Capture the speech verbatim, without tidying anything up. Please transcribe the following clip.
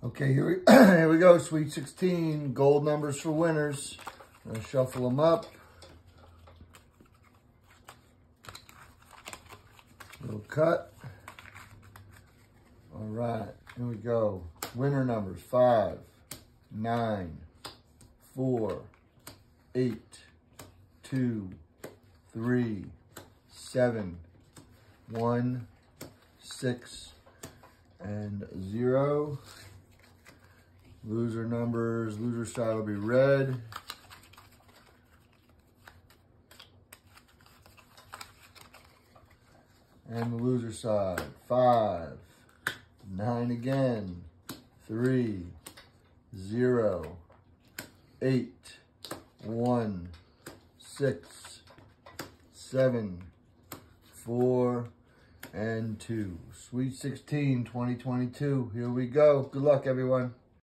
Okay, here we, here we go. Sweet sixteen, gold numbers for winners. I'm going to shuffle them up. Little cut. All right, here we go. Winner numbers, five, nine, four, eight, two, three, seven, one, six, and zero. Loser numbers, loser side will be red. And the loser side, five, nine again, three, zero, eight, one, six, seven, four, and two. Sweet sixteen, twenty twenty-two. Here we go. Good luck, everyone.